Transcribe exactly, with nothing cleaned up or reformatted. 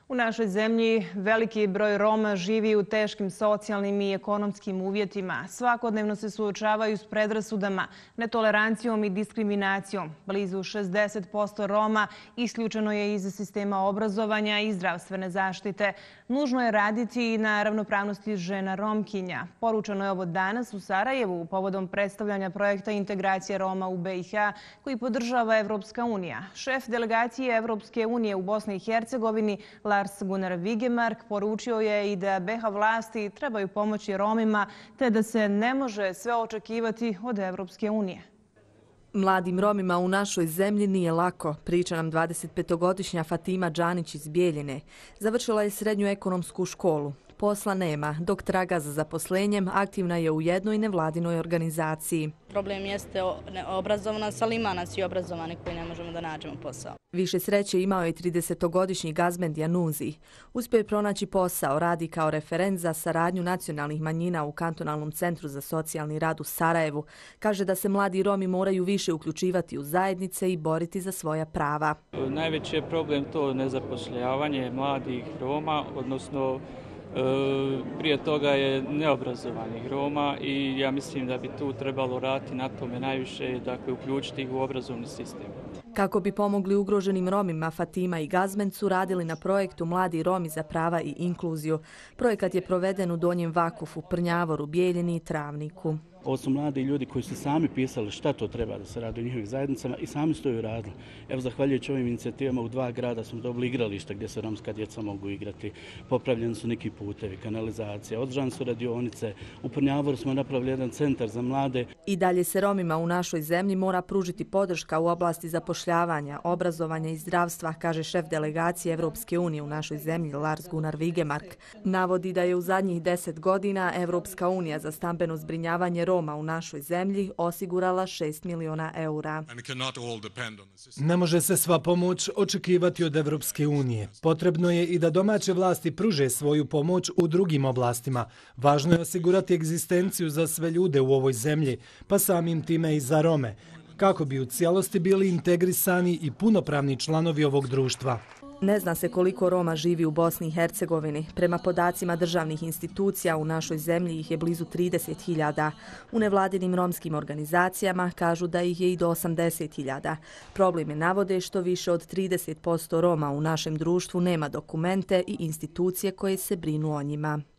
U našoj zemlji veliki broj Roma živi u teškim socijalnim i ekonomskim uvjetima. Svakodnevno se suočavaju s predrasudama, netolerancijom i diskriminacijom. Blizu šezdeset posto Roma isključeno je iz sistema obrazovanja i zdravstvene zaštite. Nužno je raditi i na ravnopravnosti žena Romkinja. Poručeno je ovo danas u Sarajevu povodom predstavljanja projekta integracije Roma u B i H koji podržava Evropska unija. Šef delegacije Evropske unije u Bosni i Hercegovini Lars-Gunnar Vigemark poručio je i da B i H vlasti trebaju pomoći Romima te da se ne može sve očekivati od Evropske unije. Mladim Romima u našoj zemlji nije lako, priča nam dvadesetpetogodišnja Fatima Džanić iz Bijeljine. Završila je srednju ekonomsku školu. Posla nema, dok traga za zaposlenjem aktivna je u jednoj nevladinoj organizaciji. Problem jeste obrazovanost, ali ima nas i obrazovani koji ne možemo da nađemo posao. Više sreće imao je tridesetogodišnji Gazmend Januzi. Uspio je pronaći posao, radi kao referent za saradnju nacionalnih manjina u Kantonalnom centru za socijalni rad u Sarajevu. Kaže da se mladi Romi moraju više uključivati u zajednice i boriti za svoja prava. Najveći je problem to nezapošljavanje mladih Roma, odnosno prije toga je neobrazovanih Roma i ja mislim da bi tu trebalo raditi na tome najviše, dakle uključiti ih u obrazovni sistem. Kako bi pomogli ugroženim Romima, Fatima i Gazmend su radili na projektu Mladi Romi za prava i inkluziju. Projekat je proveden u Donjem Vakufu, Prnjavoru, Bijeljini i Travniku. Ovo su mladi ljudi koji su sami pisali šta to treba da se radi u njihovim zajednicama i sami su to i radili. Evo, zahvaljujući ovim inicijativama u dva grada smo dobili igrališta gdje se romska djeca mogu igrati. Popravljeni su neki putevi, kanalizacija, održane su radionice. U Prnjavoru smo napravili jedan centar za mlade. I dalje se Romima u našoj zemlji mora pružiti podrška u oblasti zapošljavanja, obrazovanja i zdravstva, kaže šef delegacije Evropske unije u našoj zemlji Lars-Gunnar Vigemark. Navodi da je u zadnjih deset godina Evropska unija za stambeno zbrinjavanje Roma u našoj zemlji osigurala šest miliona eura. Ne može se sva pomoć očekivati od Evropske unije. Potrebno je i da domaće vlasti pruže svoju pomoć u drugim oblastima. Važno je osigurati egzistenciju za sve ljude u ovoj zemlji, pa samim time i za Rome, kako bi u cijelosti bili integrisani i punopravni članovi ovog društva. Ne zna se koliko Roma živi u Bosni i Hercegovini. Prema podacima državnih institucija u našoj zemlji ih je blizu trideset hiljada. U nevladinim romskim organizacijama kažu da ih je i do osamdeset hiljada. Probleme navode što više od trideset posto Roma u našem društvu nema dokumente i institucije koje se brinu o njima.